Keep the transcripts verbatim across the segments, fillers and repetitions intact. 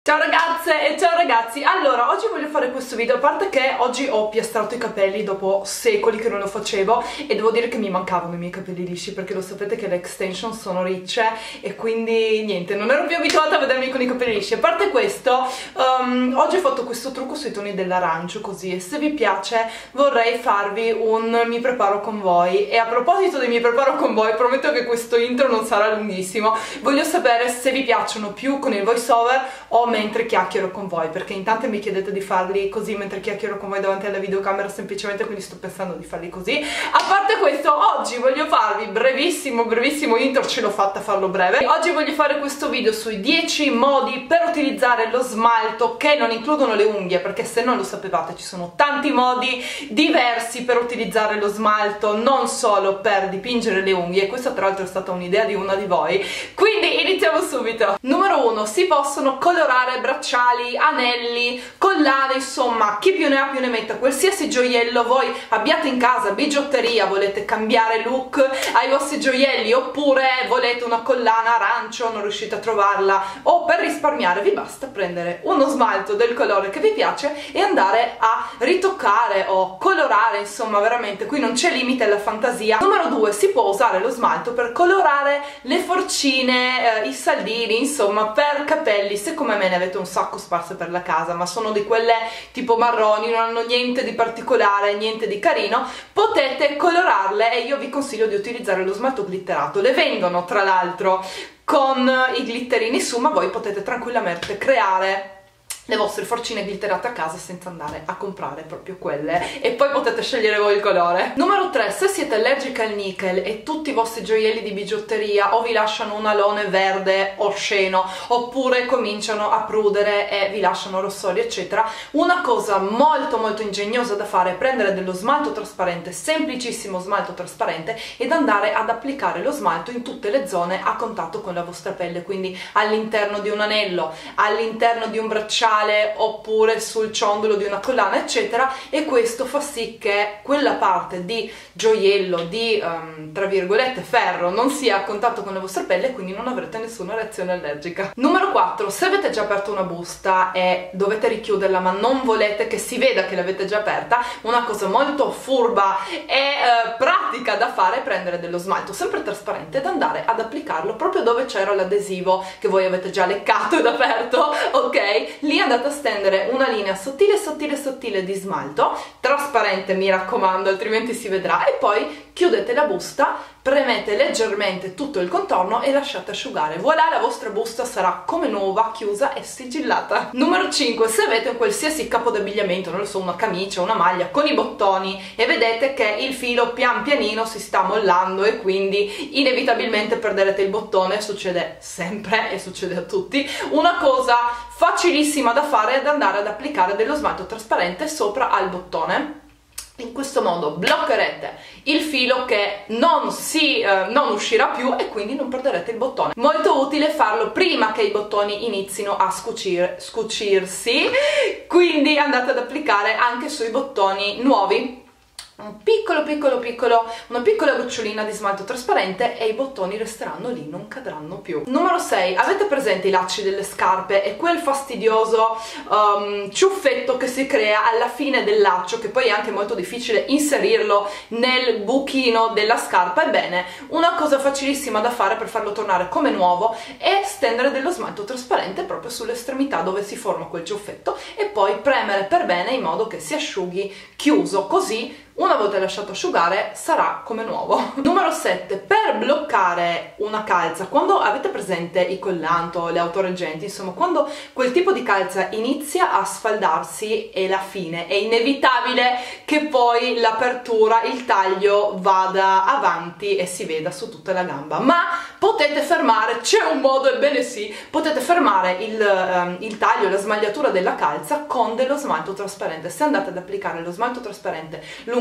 Ciao ragazze e ciao ragazzi. Allora, oggi voglio fare questo video, a parte che oggi ho piastrato i capelli dopo secoli che non lo facevo e devo dire che mi mancavano i miei capelli lisci, perché lo sapete che le extension sono ricce e quindi niente, non ero più abituata a vedermi con i capelli lisci. A parte questo, um, oggi ho fatto questo trucco sui toni dell'arancio così, e se vi piace vorrei farvi un mi preparo con voi. E a proposito di mi preparo con voi, prometto che questo intro non sarà lunghissimo, voglio sapere se vi piacciono più con il voice over o mentre chiacchiero con voi, perché in tante mi chiedete di farli così mentre chiacchiero con voi davanti alla videocamera semplicemente, quindi sto pensando di farli così. A parte questo, oggi voglio farvi brevissimo brevissimo intro, ce l'ho fatta a farlo breve. Oggi voglio fare questo video sui dieci modi per utilizzare lo smalto che non includono le unghie, perché se non lo sapevate ci sono tanti modi diversi per utilizzare lo smalto, non solo per dipingere le unghie. Questa tra l'altro è stata un'idea di una di voi, quindi iniziamo subito. Numero uno, si possono colorare bracciali, anelli, collane, insomma chi più ne ha più ne metta, qualsiasi gioiello voi abbiate in casa, bigiotteria, volete cambiare look ai vostri gioielli oppure volete una collana arancio, non riuscite a trovarla, o per risparmiare vi basta prendere uno smalto del colore che vi piace e andare a ritoccare o colorare, insomma veramente qui non c'è limite alla fantasia. Numero due, si può usare lo smalto per colorare le forcine, eh, i saldini, insomma per capelli. Se come me ne avete un sacco sparse per la casa ma sono di quelle tipo marroni, non hanno niente di particolare, niente di carino, potete colorarle e io vi consiglio di utilizzare lo smalto glitterato. Le vendono tra l'altro con i glitterini su, ma voi potete tranquillamente creare le vostre forcine glitterate a casa senza andare a comprare proprio quelle, e poi potete scegliere voi il colore. Numero tre, se siete allergiche al nickel e tutti i vostri gioielli di bigiotteria o vi lasciano un alone verde osceno oppure cominciano a prudere e vi lasciano rossoli eccetera, una cosa molto molto ingegnosa da fare è prendere dello smalto trasparente, semplicissimo smalto trasparente, ed andare ad applicare lo smalto in tutte le zone a contatto con la vostra pelle, quindi all'interno di un anello, all'interno di un bracciale oppure sul ciondolo di una collana eccetera, e questo fa sì che quella parte di gioiello, di um, tra virgolette ferro, non sia a contatto con la vostra pelle e quindi non avrete nessuna reazione allergica. Numero quattro, se avete già aperto una busta e dovete richiuderla ma non volete che si veda che l'avete già aperta, una cosa molto furba e uh, pratica da fare è prendere dello smalto sempre trasparente ed andare ad applicarlo proprio dove c'era l'adesivo che voi avete già leccato ed aperto, ok? Lì andate a stendere una linea sottile sottile sottile di smalto trasparente, mi raccomando, altrimenti si vedrà, e poi chiudete la busta, premete leggermente tutto il contorno e lasciate asciugare. Voilà, la vostra busta sarà come nuova, chiusa e sigillata. Numero cinque, se avete un qualsiasi capo d'abbigliamento, non lo so, una camicia, una maglia con i bottoni e vedete che il filo pian pianino si sta mollando e quindi inevitabilmente perderete il bottone, succede sempre e succede a tutti, una cosa facilissima da fare è ad andare ad applicare dello smalto trasparente sopra al bottone. In questo modo bloccherete il filo che non, si, eh, non uscirà più e quindi non perderete il bottone. Molto utile farlo prima che i bottoni inizino a scucir, scucirsi, quindi andate ad applicare anche sui bottoni nuovi un piccolo piccolo piccolo una piccola gocciolina di smalto trasparente e i bottoni resteranno lì, non cadranno più. Numero sei, avete presente i lacci delle scarpe e quel fastidioso um, ciuffetto che si crea alla fine del laccio, che poi è anche molto difficile inserirlo nel buchino della scarpa? Ebbene, una cosa facilissima da fare per farlo tornare come nuovo è stendere dello smalto trasparente proprio sull'estremità dove si forma quel ciuffetto e poi premere per bene in modo che si asciughi chiuso, così una volta lasciato asciugare sarà come nuovo. Numero sette, per bloccare una calza, quando avete presente i collanto, le autoreggenti, insomma quando quel tipo di calza inizia a sfaldarsi è la fine, è inevitabile che poi l'apertura, il taglio vada avanti e si veda su tutta la gamba, ma potete fermare, c'è un modo, ebbene sì, potete fermare il, um, il taglio, la smagliatura della calza con dello smalto trasparente. Se andate ad applicare lo smalto trasparente lungo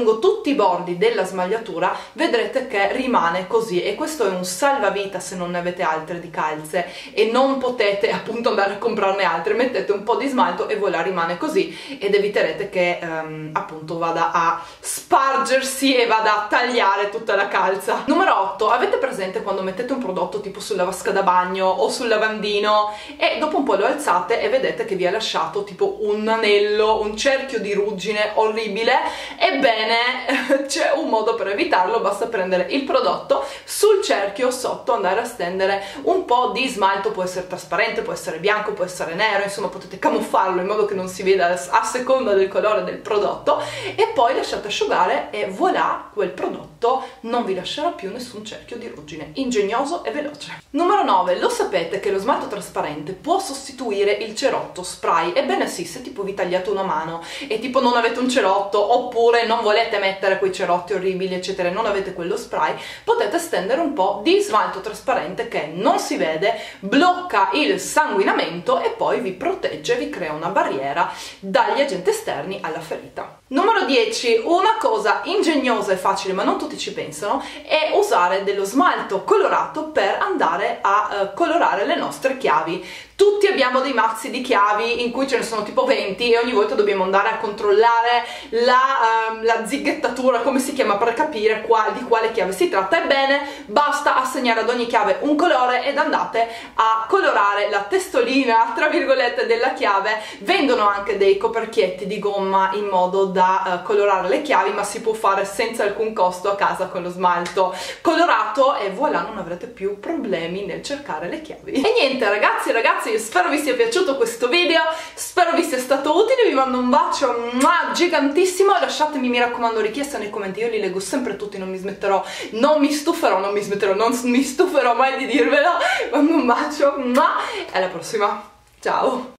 lungo tutti i bordi della smagliatura, vedrete che rimane così, e questo è un salvavita se non ne avete altre di calze e non potete appunto andare a comprarne altre. Mettete un po' di smalto e voilà, rimane così, ed eviterete che um, appunto vada a spargersi e vada a tagliare tutta la calza. Numero otto, avete presente quando mettete un prodotto tipo sulla vasca da bagno o sul lavandino e dopo un po' lo alzate e vedete che vi ha lasciato tipo un anello, un cerchio di ruggine orribile? Ebbene, c'è un modo per evitarlo, basta prendere il prodotto, sul cerchio sotto andare a stendere un po' di smalto, può essere trasparente, può essere bianco, può essere nero, insomma potete camuffarlo in modo che non si veda a seconda del colore del prodotto, e poi lasciate asciugare e voilà, quel prodotto non vi lascerà più nessun cerchio di ruggine. Ingegnoso e veloce. Numero nove, lo sapete che lo smalto trasparente può sostituire il cerotto spray? Ebbene sì, se tipo vi tagliate una mano e tipo non avete un cerotto, oppure non volete mettere quei cerotti orribili eccetera, non avete quello spray, potete stendere un po' di smalto trasparente che non si vede, blocca il sanguinamento e poi vi protegge, vi crea una barriera dagli agenti esterni alla ferita. Numero dieci, una cosa ingegnosa e facile ma non tutti ci pensano, è usare dello smalto colorato per andare a uh, colorare le nostre chiavi. Tutti abbiamo dei mazzi di chiavi in cui ce ne sono tipo venti e ogni volta dobbiamo andare a controllare la, uh, la zighettatura, come si chiama, per capire qua, di quale chiave si tratta. Ebbene, basta assegnare ad ogni chiave un colore ed andate a colorare la testolina, tra virgolette, della chiave. Vendono anche dei coperchietti di gomma in modo da uh, colorare le chiavi, ma si può fare senza alcun costo a casa con lo smalto colorato e voilà, non avrete più problemi nel cercare le chiavi. E niente ragazzi e ragazzi, io spero vi sia piaciuto questo video, spero vi sia stato utile, vi mando un bacio gigantissimo, lasciatemi mi raccomando richieste nei commenti, io li leggo sempre tutti, non mi smetterò, non mi stuferò, non mi smetterò, non mi stuferò mai di dirvelo. Mando un bacio e alla prossima, ciao!